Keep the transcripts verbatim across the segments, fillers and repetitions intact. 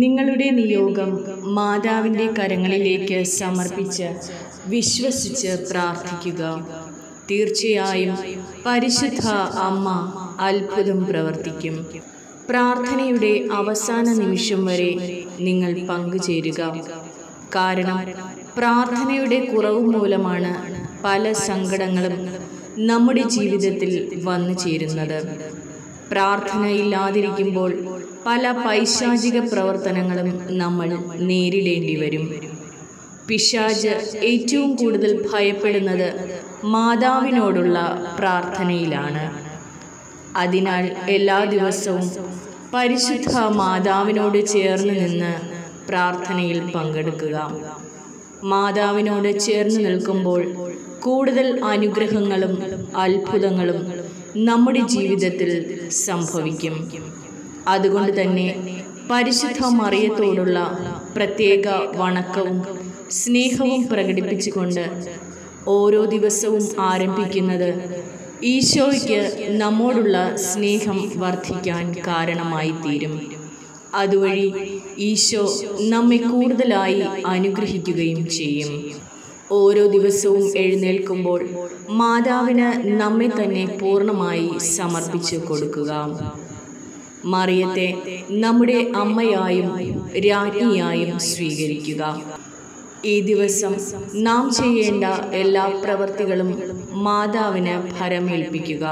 നിങ്ങളുടെ നിയോഗം മാതാവിൻ്റെ കരങ്ങളിലേക്ക് സമർപ്പിച്ച് വിശ്വസിച്ച് പ്രാർത്ഥിക്കുക. തീർച്ചയായും പരിശുദ്ധ അമ്മ അത്ഭുതം പ്രവർത്തിക്കും. പ്രാർത്ഥനയുടെ അവസാന നിമിഷം വരെ നിങ്ങൾ പങ്കുചേരുക. കാരണം പ്രാർത്ഥനയുടെ കുറവ് മൂലമാണ് പല സങ്കടങ്ങളും നമ്മുടെ ജീവിതത്തിൽ വന്നു ചേരുന്നത്. പ്രാർത്ഥന ഇല്ലാതിരിക്കുമ്പോൾ പല പൈശാചിക പ്രവർത്തനങ്ങളും നമ്മൾ നേരിടേണ്ടി വരും. പിശാച് ഏറ്റവും കൂടുതൽ ഭയപ്പെടുന്നത് മാതാവിനോടുള്ള പ്രാർത്ഥനയിലാണ്. അതിനാൽ എല്ലാ ദിവസവും പരിശുദ്ധ മാതാവിനോട് ചേർന്ന് നിന്ന് പ്രാർത്ഥനയിൽ പങ്കെടുക്കുക. മാതാവിനോട് ചേർന്ന് നിൽക്കുമ്പോൾ കൂടുതൽ അനുഗ്രഹങ്ങളും അത്ഭുതങ്ങളും നമ്മുടെ ജീവിതത്തിൽ സംഭവിക്കും. അതുകൊണ്ട് തന്നെ പരിശുദ്ധ മറിയത്തോടുള്ള പ്രത്യേക വണക്കവും സ്നേഹവും പ്രകടിപ്പിച്ചുകൊണ്ട് ഓരോ ദിവസവും ആരംഭിക്കുന്നത് ഈശോയ്ക്ക് നമ്മോടുള്ള സ്നേഹം വർദ്ധിക്കാൻ കാരണമായി തീരും. അതുവഴി ഈശോ നമ്മെ കൂടുതലായി അനുഗ്രഹിക്കുകയും ചെയ്യും. ഓരോ ദിവസവും എഴുന്നേൽക്കുമ്പോൾ മാതാവിന് നമ്മെ തന്നെ പൂർണ്ണമായി സമർപ്പിച്ചു കൊടുക്കുക. മറിയത്തെ നമ്മുടെ അമ്മയായും രാജ്ഞിയായും സ്വീകരിക്കുക. ഈ ദിവസം നാം ചെയ്യേണ്ട എല്ലാ പ്രവൃത്തികളും മാതാവിന് ഭരമേൽപ്പിക്കുക.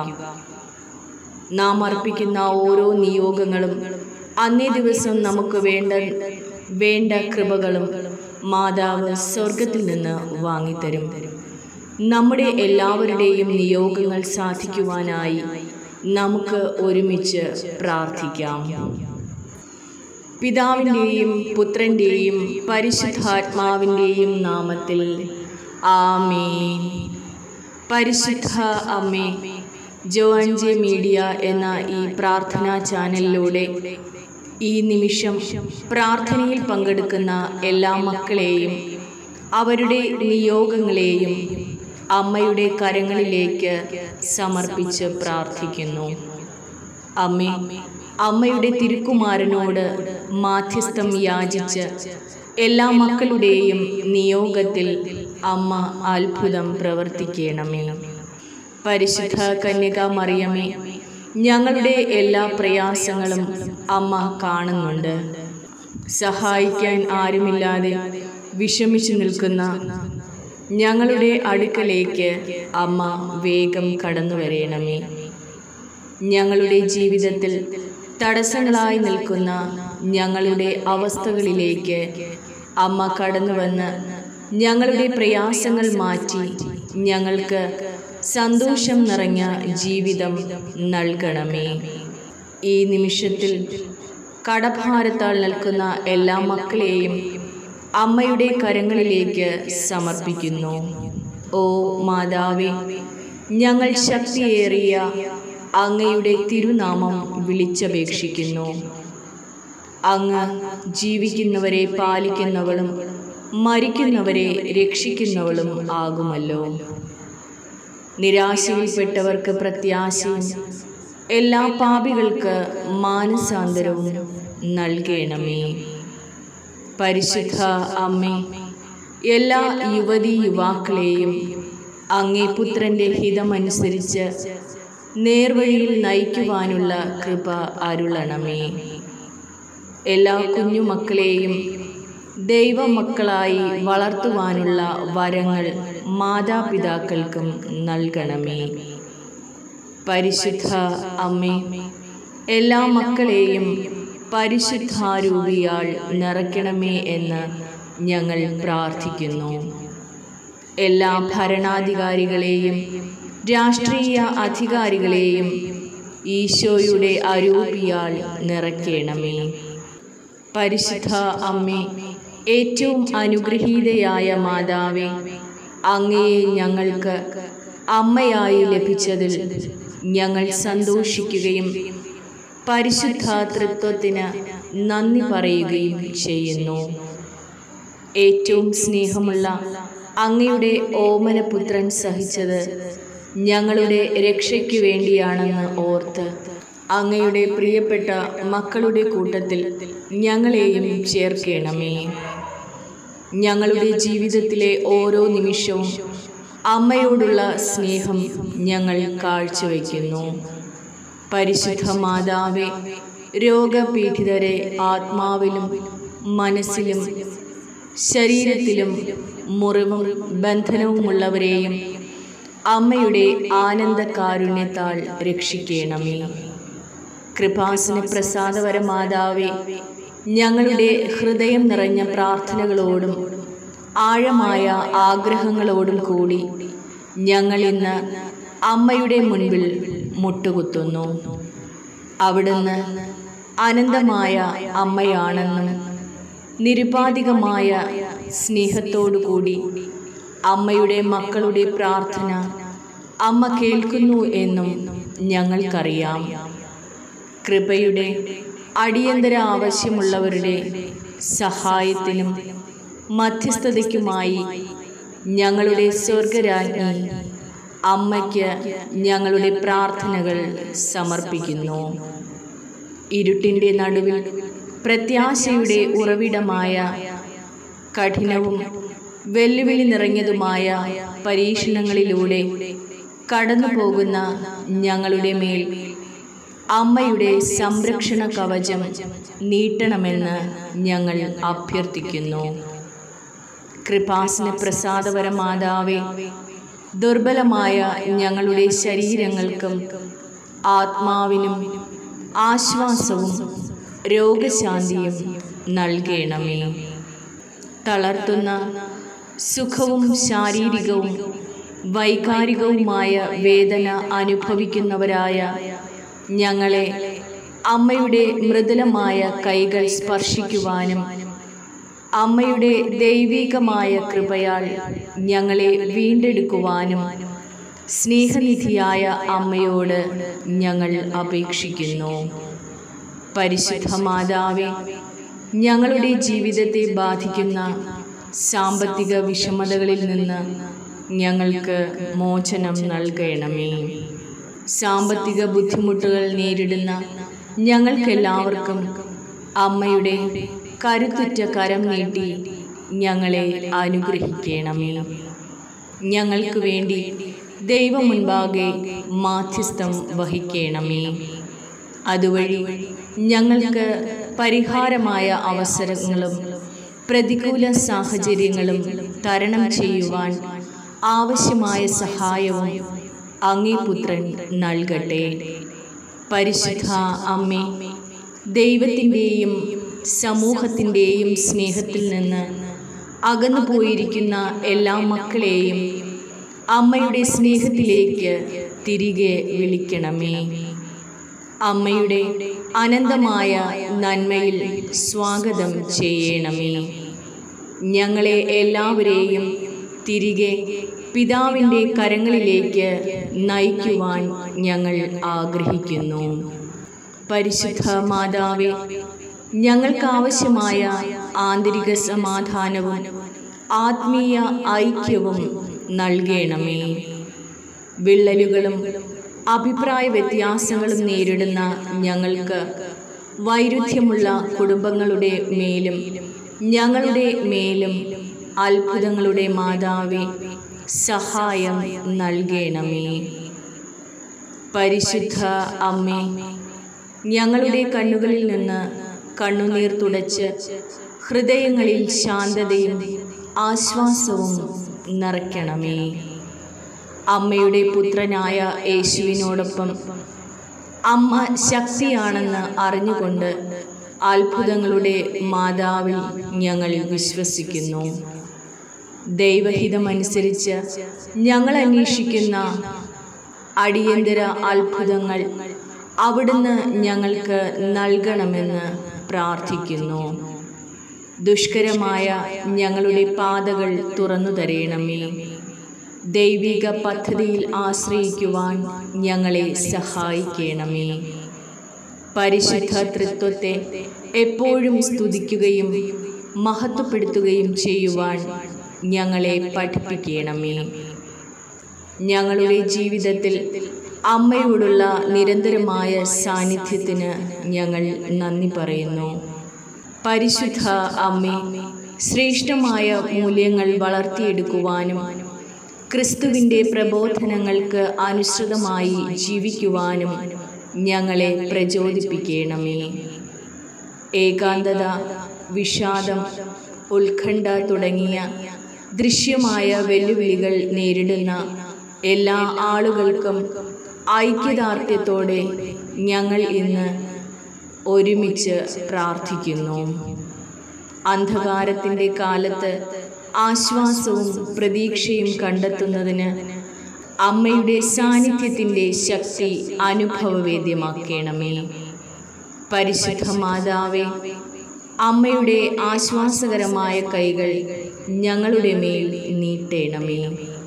നാം അർപ്പിക്കുന്ന ഓരോ നിയോഗങ്ങളും അന്നേ ദിവസം നമുക്ക് വേണ്ട വേണ്ട കൃപകളും മാതാവ് സ്വർഗത്തിൽ നിന്ന് വാങ്ങിത്തരും. നമ്മുടെ എല്ലാവരുടെയും നിയോഗങ്ങൾ സാധിക്കുവാനായി നമുക്ക് ഒരുമിച്ച് പ്രാർത്ഥിക്കാം. പിതാവിൻ്റെയും പുത്രൻ്റെയും പരിശുദ്ധാത്മാവിൻ്റെയും നാമത്തിൽ ആമേൻ. പരിശുദ്ധ അമ്മേ, ജോൺ ജെ മീഡിയ എന്ന ഈ പ്രാർത്ഥനാ ചാനലിലൂടെ ഈ നിമിഷം പ്രാർത്ഥനയിൽ പങ്കെടുക്കുന്ന എല്ലാ മക്കളെയും അവരുടെ നിയോഗങ്ങളെയും അമ്മയുടെ കരങ്ങളിലേക്ക് സമർപ്പിച്ച് പ്രാർത്ഥിക്കുന്നു. അമ്മേ, അമ്മയുടെ തിരുക്കുമാരനോട് മാധ്യസ്ഥം യാചിച്ച് എല്ലാ മക്കളുടെയും നിയോഗത്തിൽ അമ്മ അത്ഭുതം പ്രവർത്തിക്കണമേ. പരിശുദ്ധ കന്യക മറിയമേ, ഞങ്ങളുടെ എല്ലാ പ്രയാസങ്ങളും അമ്മ കാണുന്നുണ്ട്. സഹായിക്കാൻ ആരുമില്ലാതെ വിഷമിച്ചു നിൽക്കുന്ന ഞങ്ങളുടെ അടുക്കലേക്ക് അമ്മ വേഗം കടന്നു വരേണമേ. ഞങ്ങളുടെ ജീവിതത്തിൽ തടസ്സങ്ങളായി നിൽക്കുന്ന ഞങ്ങളുടെ അവസ്ഥകളിലേക്ക് അമ്മ കടന്നു വന്ന് ഞങ്ങളുടെ പ്രയാസങ്ങൾ മാറ്റി ഞങ്ങൾക്ക് സന്തോഷം നിറഞ്ഞ ജീവിതം നൽകണമേ. ഈ നിമിഷത്തിൽ കടഭാരത്താൽ നിൽക്കുന്ന എല്ലാ മക്കളെയും അമ്മയുടെ കരങ്ങളിലേക്ക് സമർപ്പിക്കുന്നു. ഓ മാതാവേ, ഞങ്ങൾ ശക്തിയേറിയ അങ്ങയുടെ തിരുനാമം വിളിച്ചപേക്ഷിക്കുന്നു. അങ്ങ് ജീവിക്കുന്നവരെ പാലിക്കുന്നവളും മരിക്കുന്നവരെ രക്ഷിക്കുന്നവളും ആകുമല്ലോ. നിരാശയിൽപ്പെട്ടവർക്ക് പ്രത്യാശയും എല്ലാ പാപികൾക്ക് മാനസാന്തരവും നൽകണമേ. പരിശുദ്ധ അമ്മേ, എല്ലാ യുവതി യുവാക്കളെയും അങ്ങേ പുത്രൻ്റെ ഹിതമനുസരിച്ച് നേർവഴിയിൽ നയിക്കുവാനുള്ള കൃപ അരുളണമേ. എല്ലാ കുഞ്ഞുമക്കളെയും ദൈവമക്കളായി വളർത്തുവാനുള്ള വരങ്ങൾ മാതാപിതാക്കൾക്കും നൽകണമേ. പരിശുദ്ധ അമ്മേ, എല്ലാ മക്കളെയും പരിശുദ്ധാരൂപിയാൽ നിറയ്ക്കണമേ എന്ന് ഞങ്ങൾ പ്രാർത്ഥിക്കുന്നു. എല്ലാ ഭരണാധികാരികളെയും രാഷ്ട്രീയ അധികാരികളെയും ഈശോയുടെ അരൂപിയാൽ നിറയ്ക്കണമേ. പരിശുദ്ധ അമ്മേ, ഏറ്റവും അനുഗ്രഹീതയായ മാതാവേ, അങ്ങയെ ഞങ്ങൾക്ക് അമ്മയായി ലഭിച്ചതിൽ ഞങ്ങൾ സന്തോഷിക്കുകയും പരിശുദ്ധ തൃത്വത്തിന് നന്ദി പറയുകയും ചെയ്യുന്നു. ഏറ്റവും സ്നേഹമുള്ള അങ്ങയുടെ ഓമനപുത്രൻ സഹിച്ചത് ഞങ്ങളുടെ രക്ഷയ്ക്ക് വേണ്ടിയാണെന്ന് ഓർത്ത് അങ്ങയുടെ പ്രിയപ്പെട്ട മക്കളുടെ കൂട്ടത്തിൽ ഞങ്ങളെയും ചേർക്കണമേ. ഞങ്ങളുടെ ജീവിതത്തിലെ ഓരോ നിമിഷവും അമ്മയോടുള്ള സ്നേഹം ഞങ്ങൾ കാഴ്ചവെക്കുന്നു. പരിശുദ്ധ മാതാവേ, രോഗപീഡിതരെ ആത്മാവിലും മനസ്സിലും ശരീരത്തിലും മുറിവും ബന്ധനവുമുള്ളവരെയും അമ്മയുടെ ആനന്ദകാരുണ്യത്താൽ രക്ഷിക്കണമേ. കൃപാസന പ്രസാദവര മാതാവേ, ഞങ്ങളുടെ ഹൃദയം നിറഞ്ഞ പ്രാർത്ഥനകളോടും ആഴമായ ആഗ്രഹങ്ങളോടും കൂടി ഞങ്ങൾ ഇന്ന് അമ്മയുടെ മുൻപിൽ മുട്ടുകുത്തുന്നു. അവിടുന്ന് അനന്തമായ അമ്മയാണെന്നും നിരുപാധികമായ സ്നേഹത്തോടുകൂടി അമ്മയുടെ മക്കളുടെ പ്രാർത്ഥന അമ്മ കേൾക്കുന്നു എന്നും ഞങ്ങൾക്കറിയാം. കൃപയുടെ അടിയന്തര ആവശ്യമുള്ളവരുടെ സഹായത്തിനും മധ്യസ്ഥതയ്ക്കുമായി ഞങ്ങളുടെ സ്വർഗരാജ്ഞി അമ്മയ്ക്ക് ഞങ്ങളുടെ പ്രാർത്ഥനകൾ സമർപ്പിക്കുന്നു. ഇരുട്ടിൻ്റെ നടുവിൽ പ്രത്യാശയുടെ ഉറവിടമായ കഠിനവും വെല്ലുവിളി നിറഞ്ഞതുമായ പരീക്ഷണങ്ങളിലൂടെ കടന്നു പോകുന്ന ഞങ്ങളുടെ മേൽ അമ്മയുടെ സംരക്ഷണ കവചം നീട്ടണമെന്ന് ഞങ്ങൾ അഭ്യർത്ഥിക്കുന്നു. കൃപാസന പ്രസാദവര മാതാവേ, ദുർബലമായ ഞങ്ങളുടെ ശരീരങ്ങൾക്കും ആത്മാവിനും ആശ്വാസവും രോഗശാന്തിയും നൽകണമേ. തളർത്തുന്ന സുഖവും ശാരീരികവും വൈകാരികവുമായ വേദന അനുഭവിക്കുന്നവരായ ഞങ്ങളെ അമ്മയുടെ മൃദുലമായ കൈകൾ സ്പർശിക്കുവാനും അമ്മയുടെ ദൈവികമായ കൃപയാൽ ഞങ്ങളെ വീണ്ടെടുക്കുവാനും സ്നേഹനിധിയായ അമ്മയോട് ഞങ്ങൾ അപേക്ഷിക്കുന്നു. പരിശുദ്ധ മാതാവേ, ഞങ്ങളുടെ ജീവിതത്തെ ബാധിക്കുന്ന സാമ്പത്തിക വിഷമതകളിൽ നിന്ന് ഞങ്ങൾക്ക് മോചനം നൽകണമേ. സാമ്പത്തിക ബുദ്ധിമുട്ടുകൾ നേരിടുന്ന ഞങ്ങൾക്കെല്ലാവർക്കും അമ്മയുടെ കരുത്തുറ്റ കരം നീട്ടി ഞങ്ങളെ അനുഗ്രഹിക്കണമേ. ഞങ്ങൾക്ക് വേണ്ടി ദൈവം മുൻപാകെ മാധ്യസ്ഥം വഹിക്കണമേ. അതുവഴി ഞങ്ങൾക്ക് പരിഹാരമായ അവസരങ്ങളും പ്രതികൂല സാഹചര്യങ്ങളും തരണം ചെയ്യുവാൻ ആവശ്യമായ സഹായവും അങ്ങേ പുത്രൻ നൽകട്ടെ. പരിശുദ്ധ അമ്മേ, ദൈവത്തിൻ്റെയും സമൂഹത്തിൻ്റെയും സ്നേഹത്തിൽ നിന്ന് അകന്നു പോയിരിക്കുന്ന എല്ലാ മക്കളെയും അമ്മയുടെ സ്നേഹത്തിലേക്ക് തിരികെ വിളിക്കണമേ. അമ്മയുടെ അനന്തമായ നന്മയിൽ സ്വാഗതം ചെയ്യണമേ. ഞങ്ങളെ എല്ലാവരെയും തിരികെ പിതാവിൻ്റെ കരങ്ങളിലേക്ക് നയിക്കുവാൻ ഞങ്ങൾ ആഗ്രഹിക്കുന്നു. പരിശുദ്ധ മാതാവേ, ഞങ്ങൾക്കാവശ്യമായ ആന്തരിക സമാധാനവും ആത്മീയ ഐക്യവും നൽകണമേ. വിള്ളലുകളും അഭിപ്രായ വ്യത്യാസങ്ങളും നേരിടുന്ന ഞങ്ങൾക്ക് വൈരുദ്ധ്യമുള്ള കുടുംബങ്ങളുടെ മേലും ഞങ്ങളുടെ മേലും അത്ഭുതങ്ങളുടെ മാതാവേ സഹായം നൽകണമേ. പരിശുദ്ധ അമ്മേ, ഞങ്ങളുടെ കണ്ണുകളിൽ നിന്ന് കണ്ണുനീർ തുടച്ച് ഹൃദയങ്ങളിൽ ശാന്തതയും ആശ്വാസവും നിറയ്ക്കണമേ. അമ്മയുടെ പുത്രനായ യേശുവിനോടൊപ്പം അമ്മ ശക്തിയാണെന്ന് അറിഞ്ഞുകൊണ്ട് അത്ഭുതങ്ങളുടെ മാതാവിൽ ഞങ്ങൾ വിശ്വസിക്കുന്നു. ദൈവഹിതമനുസരിച്ച് ഞങ്ങൾ അന്വേഷിക്കുന്ന അടിയന്തര അത്ഭുതങ്ങൾ അവിടുന്ന് ഞങ്ങൾക്ക് നൽകണമെന്ന് പ്രാർത്ഥിക്കുന്നു. ദുഷ്കരമായ ഞങ്ങളുടെ പാതകൾ തുറന്നു തരണമേ. ദൈവിക പദ്ധതിയിൽ ആശ്രയിക്കുവാൻ ഞങ്ങളെ സഹായിക്കണമേ. പരിശുദ്ധ തൃത്വത്തെ എപ്പോഴും സ്തുതിക്കുകയും മഹത്വപ്പെടുത്തുകയും ചെയ്യുവാൻ ഞങ്ങളെ പഠിപ്പിക്കണമേ. ഞങ്ങളുടെ ജീവിതത്തിൽ അമ്മയോടുള്ള നിരന്തരമായ സാന്നിധ്യത്തിന് ഞങ്ങൾ നന്ദി പറയുന്നു. പരിശുദ്ധ അമ്മേ, ശ്രേഷ്ഠമായ മൂല്യങ്ങൾ വളർത്തിയെടുക്കുവാനും ക്രിസ്തുവിൻ്റെ പ്രബോധനങ്ങൾക്ക് അനുസൃതമായി ജീവിക്കുവാനും ഞങ്ങളെ പ്രചോദിപ്പിക്കണമേ. ഏകാന്തത, വിഷാദം, ഉത്കണ്ഠ തുടങ്ങിയ ദൃശ്യമായ വെല്ലുവിളികൾ നേരിടുന്ന എല്ലാ ആളുകൾക്കും ഐക്യദാർഢ്യത്തോടെ ഞങ്ങൾ ഇന്ന് ഒരുമിച്ച് പ്രാർത്ഥിക്കുന്നു. അന്ധകാരത്തിൻ്റെ കാലത്ത് ആശ്വാസവും പ്രതീക്ഷയും കണ്ടെത്തുന്നതിന് അമ്മയുടെ സാന്നിധ്യത്തിൻ്റെ ശക്തി അനുഭവവേദ്യമാക്കണമേ. പരിശുദ്ധ മാതാവേ, അമ്മയുടെ ആശ്വാസകരമായ കൈകൾ ഞങ്ങളുടെ മേൽ നീട്ടണമേ.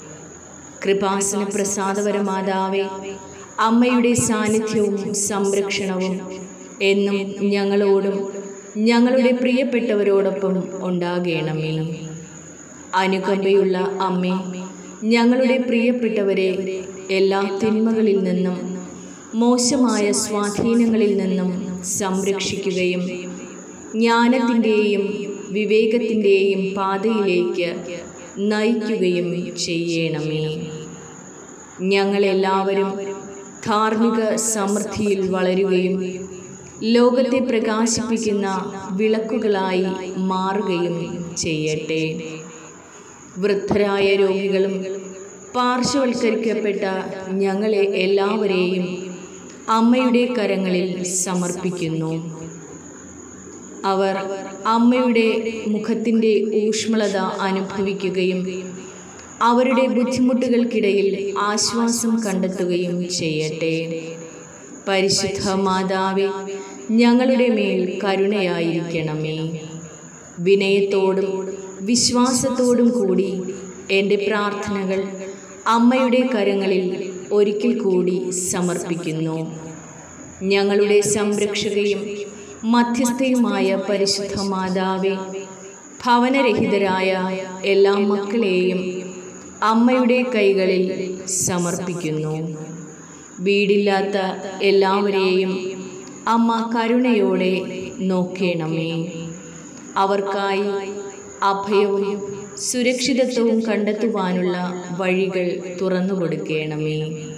കൃപാസന പ്രസാദപര മാതാവേ, അമ്മയുടെ സാന്നിധ്യവും സംരക്ഷണവും എന്നും ഞങ്ങളോടും ഞങ്ങളുടെ പ്രിയപ്പെട്ടവരോടൊപ്പം ഉണ്ടാകണമേ. അനുകമ്പയുള്ള അമ്മേ, ഞങ്ങളുടെ പ്രിയപ്പെട്ടവരെ എല്ലാ തിന്മകളിൽ നിന്നും മോശമായ സ്വാധീനങ്ങളിൽ നിന്നും സംരക്ഷിക്കുകയും ജ്ഞാനത്തിൻ്റെയും വിവേകത്തിൻ്റെയും പാതയിലേക്ക് നയിക്കുകയും ചെയ്യണമേ. ഞങ്ങളെല്ലാവരും ധാർമ്മിക സമൃദ്ധിയിൽ വളരുകയും ലോകത്തെ പ്രകാശിപ്പിക്കുന്ന വിളക്കുകളായി മാറുകയും ചെയ്യട്ടെ. വൃദ്ധരായ രോഗികളും പാർശ്വവൽക്കരിക്കപ്പെട്ട ഞങ്ങളെ എല്ലാവരെയും അമ്മയുടെ കരങ്ങളിൽ സമർപ്പിക്കുന്നു. അവർ അമ്മയുടെ മുഖത്തിൻ്റെ ഊഷ്മളത അനുഭവിക്കുകയും അവരുടെ ബുദ്ധിമുട്ടുകൾക്കിടയിൽ ആശ്വാസം കണ്ടെത്തുകയും ചെയ്യട്ടെ. പരിശുദ്ധ മാതാവേ, ഞങ്ങളുടെ മേൽ കരുണയായിരിക്കണമേ. വിനയത്തോടും വിശ്വാസത്തോടും കൂടി എൻ്റെ പ്രാർത്ഥനകൾ അമ്മയുടെ കരങ്ങളിൽ ഒരിക്കൽ കൂടി സമർപ്പിക്കുന്നു. ഞങ്ങളുടെ സംരക്ഷകയും മധ്യസ്ഥയുമായ പരിശുദ്ധ മാതാവേ, ഭവനരഹിതരായ എല്ലാ മക്കളെയും അമ്മയുടെ കൈകളിൽ സമർപ്പിക്കുന്നു. വീടില്ലാത്ത എല്ലാവരെയും അമ്മ കരുണയോടെ നോക്കണമേ. അവർക്കായി അഭയവും സുരക്ഷിതത്വവും കണ്ടെത്തുവാനുള്ള വഴികൾ തുറന്നു കൊടുക്കണമേ.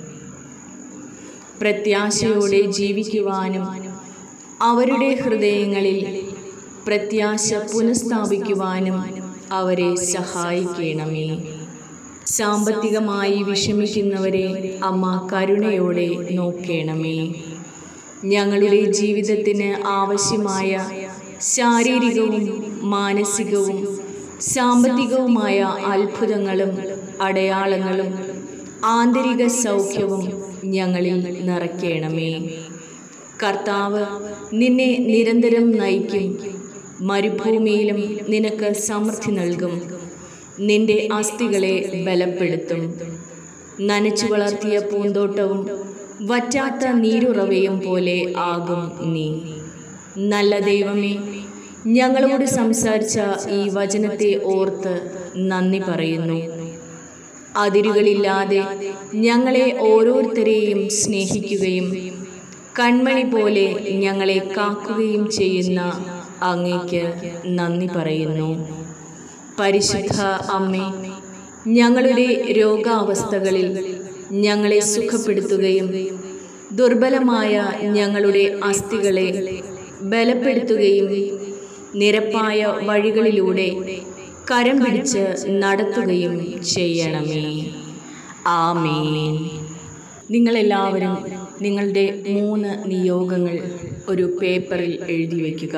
പ്രത്യാശയോടെ ജീവിക്കുവാനും അവരുടെ ഹൃദയങ്ങളിൽ പ്രത്യാശ പുനഃസ്ഥാപിക്കുവാനും അവരെ സഹായിക്കണമേ. സാമ്പത്തികമായി വിഷമിക്കുന്നവരെ അമ്മ കരുണയോടെ നോക്കണമേ. ഞങ്ങളുടെ ജീവിതത്തിന് ആവശ്യമായ ശാരീരികവും മാനസികവും സാമ്പത്തികവുമായ അത്ഭുതങ്ങളും അടയാളങ്ങളും ആന്തരിക സൗഖ്യവും ഞങ്ങളിൽ നിറയ്ക്കണമേ. കർത്താവ് നിന്നെ നിരന്തരം നയിക്കും. മരുഭൂമിയിലും നിനക്ക് സമൃദ്ധി നൽകും. നിന്റെ അസ്ഥികളെ ബലപ്പെടുത്തും. നനച്ചു വളർത്തിയ പൂന്തോട്ടവും വറ്റാത്ത നീരുറവയും പോലെ ആകും നീ. നല്ല ദൈവമേ, ഞങ്ങളോട് സംസാരിച്ച ഈ വചനത്തെ ഓർത്ത് നന്ദി പറയുന്നു. അതിരുകളില്ലാതെ ഞങ്ങളെ ഓരോരുത്തരെയും സ്നേഹിക്കുകയും കൺമണി പോലെ ഞങ്ങളെ കാക്കുകയും ചെയ്യുന്ന അങ്ങേക്ക് നന്ദി പറയുന്നു. പരിശുദ്ധ അമ്മേ, ഞങ്ങളുടെ രോഗാവസ്ഥകളിൽ ഞങ്ങളെ സുഖപ്പെടുത്തുകയും ദുർബലമായ ഞങ്ങളുടെ അസ്ഥികളെ ബലപ്പെടുത്തുകയും നിരപ്പായ വഴികളിലൂടെ കരം പിടിച്ച് നടത്തുകയും ചെയ്യണമേ. ആമേൻ. നിങ്ങളെല്ലാവരും നിങ്ങളുടെ മൂന്ന് നിയോഗങ്ങൾ ഒരു പേപ്പറിൽ എഴുതി വയ്ക്കുക.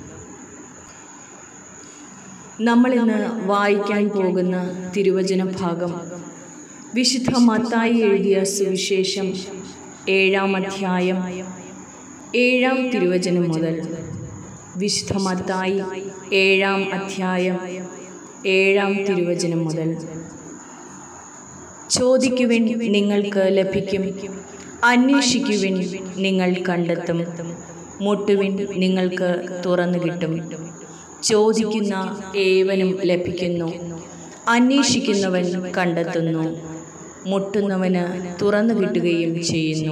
നമ്മളിന്ന് വായിക്കാൻ പോകുന്ന തിരുവചന ഭാഗം വിശുദ്ധ മത്തായി എഴുതിയ സുവിശേഷം ഏഴാം അധ്യായം ഏഴാം തിരുവചനം മുതൽ. വിശുദ്ധ മത്തായി ഏഴാം അധ്യായം ഏഴാം തിരുവചനം മുതൽ. ചോദിക്കുവിൻ, നിങ്ങൾക്ക് ലഭിക്കും. അന്വേഷിക്കുവിൻ, നിങ്ങൾ കണ്ടെത്തും. മുട്ടുവിൻ, നിങ്ങൾക്ക് തുറന്നു കിട്ടും. ചോദിക്കുന്ന ഏവനും ലഭിക്കുന്നു, അന്വേഷിക്കുന്നവൻ കണ്ടെത്തുന്നു, മുട്ടുന്നവന് തുറന്നു കിട്ടുകയും ചെയ്യുന്നു.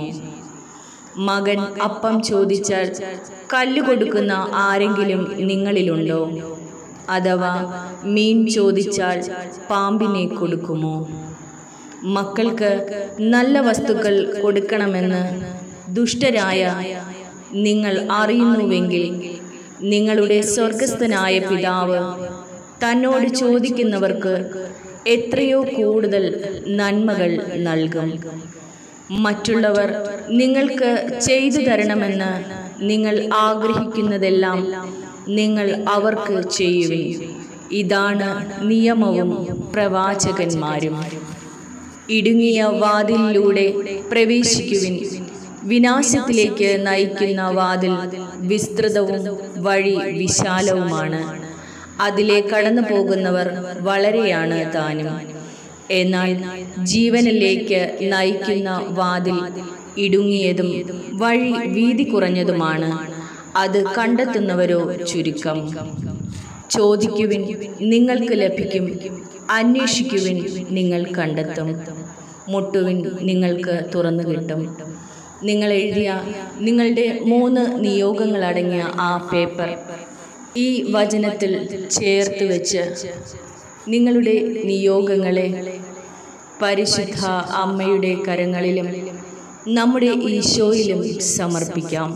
മകൻ അപ്പം ചോദിച്ചാൽ കല്ല് കൊടുക്കുന്ന ആരെങ്കിലും നിങ്ങളിലുണ്ടോ? അഥവാ മീൻ ചോദിച്ചാൽ പാമ്പിനെ കൊടുക്കുമോ? മക്കൾക്ക് നല്ല വസ്തുക്കൾ കൊടുക്കണമെന്ന് ദുഷ്ടരായ നിങ്ങൾ അറിയുന്നുവെങ്കിൽ നിങ്ങളുടെ സ്വർഗസ്ഥനായ പിതാവ് തന്നോട് ചോദിക്കുന്നവർക്ക് എത്രയോ കൂടുതൽ നന്മകൾ നൽകും. മറ്റുള്ളവർ നിങ്ങൾക്ക് ചെയ്തു തരണമെന്ന് നിങ്ങൾ ആഗ്രഹിക്കുന്നതെല്ലാം നിങ്ങൾ അവർക്ക് ചെയ്യുവിൻ. ഇതാണ് നിയമവും പ്രവാചകന്മാരും. ഇടുങ്ങിയ വാതിലിലൂടെ പ്രവേശിക്കുവിൻ. വിനാശത്തിലേക്ക് നയിക്കുന്ന വാതിൽ വിസ്തൃതവും വഴി വിശാലവുമാണ്, അതിലെ കടന്നു പോകുന്നവർ വളരെയാണ് താനും. എന്നാൽ ജീവനിലേക്ക് നയിക്കുന്ന വാതിൽ ഇടുങ്ങിയതും വഴി വീതി കുറഞ്ഞതുമാണ്, അത് കണ്ടെത്തുന്നവരോ ചുരുക്കം. ചോദിക്കുവിൻ, നിങ്ങൾക്ക് ലഭിക്കും. അന്വേഷിക്കുവിൻ, നിങ്ങൾ കണ്ടെത്തും. മുട്ടുവിൻ, നിങ്ങൾക്ക് തുറന്നു കിട്ടും. നിങ്ങൾ എഴുതിയ നിങ്ങളുടെ മൂന്ന് നിയോഗങ്ങളടങ്ങിയ ആ പേപ്പർ ഈ വചനത്തിൽ ചേർത്ത് വെച്ച് നിങ്ങളുടെ നിയോഗങ്ങളെ പരിശുദ്ധ അമ്മയുടെ കരങ്ങളിലും നമ്മുടെ ഈശോയിലും സമർപ്പിക്കാം.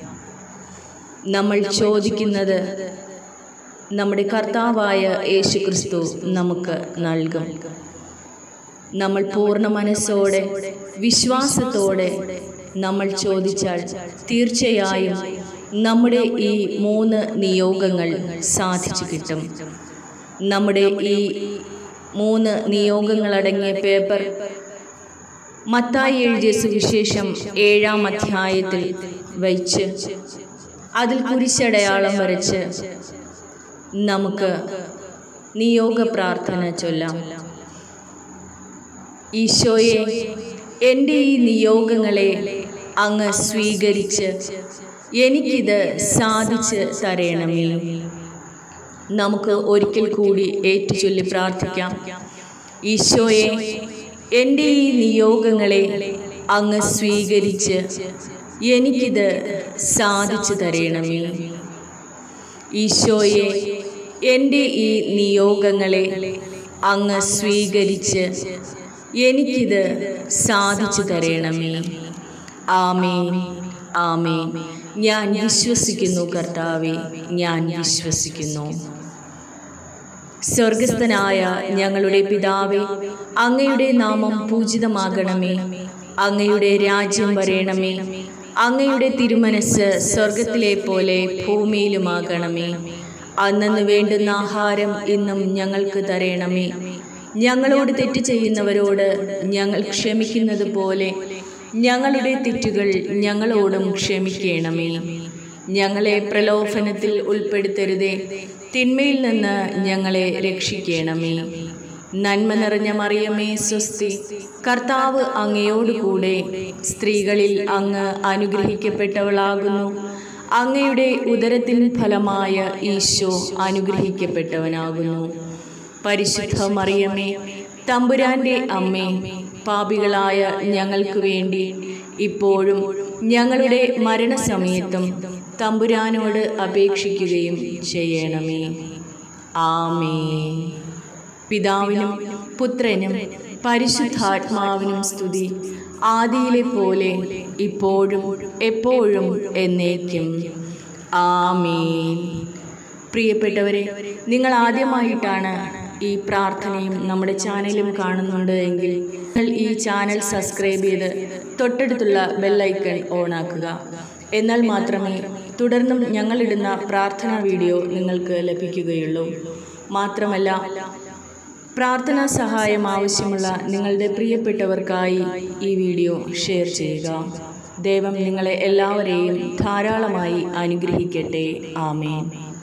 നമ്മൾ ചോദിക്കുന്നത് നമ്മുടെ കർത്താവായ യേശുക്രിസ്തു നമുക്ക് നൽകും. നമ്മൾ പൂർണ്ണ മനസ്സോടെ വിശ്വാസത്തോടെ നമ്മൾ ചോദിച്ചാൽ തീർച്ചയായും നമ്മുടെ ഈ മൂന്ന് നിയോഗങ്ങൾ സാധിച്ചു കിട്ടും. നമ്മുടെ ഈ മൂന്ന് നിയോഗങ്ങളടങ്ങിയ പേപ്പർ മത്തായി എഴുതിയ സുവിശേഷം ഏഴാം അധ്യായത്തിൽ വച്ച് അതിൽ കുരിശടയാളം വരച്ച് നമുക്ക് നിയോഗ പ്രാർത്ഥന ചൊല്ലാം. ഈശോയെ, എൻ്റെ ഈ നിയോഗങ്ങളെ അങ്ങ് സ്വീകരിച്ച് എനിക്കിത് സാധിച്ച് തരണമേ. നമുക്ക് ഒരിക്കൽ കൂടി ഏറ്റുചൊല്ലി പ്രാർത്ഥിക്കാം. ഈശോയെ, എൻ്റെ ഈ നിയോഗങ്ങളെ അങ്ങ് സ്വീകരിച്ച് എനിക്കിത് സാധിച്ചു തരണമേ. ഈശോയെ, എൻ്റെ ഈ നിയോഗങ്ങളെ അങ്ങ് സ്വീകരിച്ച് എനിക്കിത് സാധിച്ചു തരണമേ. ആമേൻ, ആമേൻ. ഞാൻ വിശ്വസിക്കുന്നു കർത്താവേ, ഞാൻ വിശ്വസിക്കുന്നു. സ്വർഗസ്ഥനായ ഞങ്ങളുടെ പിതാവേ, അങ്ങയുടെ നാമം പൂജിതമാകണമേ. അങ്ങയുടെ രാജ്യം വരേണമേ. അങ്ങയുടെ തിരുമനസ് സ്വർഗത്തിലെ പോലെ ഭൂമിയിലുമാകണമേ. അന്നന്ന് വേണ്ടുന്ന ആഹാരം ഇന്നും ഞങ്ങൾക്ക് തരണമേ. ഞങ്ങളോട് തെറ്റ് ചെയ്യുന്നവരോട് ഞങ്ങൾ ക്ഷമിക്കുന്നത് പോലെ ഞങ്ങളുടെ തെറ്റുകൾ ഞങ്ങളോടും ക്ഷമിക്കണമേ. ഞങ്ങളെ പ്രലോഭനത്തിൽ ഉൾപ്പെടുത്തരുതേ, തിന്മയിൽ നിന്ന് ഞങ്ങളെ രക്ഷിക്കണമേ. നന്മ നിറഞ്ഞ മറിയമേ സ്വസ്തി, കർത്താവ് അങ്ങയോടുകൂടെ സ്ത്രീകളിൽ അങ്ങ് അനുഗ്രഹിക്കപ്പെട്ടവളാകുന്നു. അങ്ങയുടെ ഉദരത്തിൻ ഫലമായ ഈശോ അനുഗ്രഹിക്കപ്പെട്ടവനാകുന്നു. പരിശുദ്ധ മറിയമേ, തമ്പുരാന്റെ അമ്മേ, പാപികളായ ഞങ്ങൾക്ക് വേണ്ടി ഇപ്പോഴും ഞങ്ങളുടെ മരണസമയത്തും തമ്പുരാനോട് അപേക്ഷിക്കുകയും ചെയ്യണമേ. ആമേൻ. പിതാവിനും പുത്രനും പരിശുദ്ധാത്മാവിനും സ്തുതി, ആദിയിലെ പോലെ ഇപ്പോഴും എപ്പോഴും എന്നേക്കും. ആമേൻ. പ്രിയപ്പെട്ടവരെ, നിങ്ങൾ ആദ്യമായിട്ടാണ് ഈ പ്രാർത്ഥനയും നമ്മുടെ ചാനലും കാണുന്നുണ്ട് എങ്കിൽ നിങ്ങൾ ഈ ചാനൽ സബ്സ്ക്രൈബ് ചെയ്ത് തൊട്ടടുത്തുള്ള ബെല്ലൈക്കൺ ഓണാക്കുക. എന്നാൽ മാത്രമേ തുടർന്നും ഞങ്ങളിടുന്ന പ്രാർത്ഥനാ വീഡിയോ നിങ്ങൾക്ക് ലഭിക്കുകയുള്ളൂ. മാത്രമല്ല, പ്രാർത്ഥനാ സഹായം ആവശ്യമുള്ള നിങ്ങളുടെ പ്രിയപ്പെട്ടവർക്കായി ഈ വീഡിയോ ഷെയർ ചെയ്യുക. ദൈവം നിങ്ങളെ എല്ലാവരെയും ധാരാളമായി അനുഗ്രഹിക്കട്ടെ. ആമേൻ.